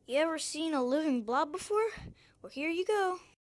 You ever seen a living blob before? Well, here you go.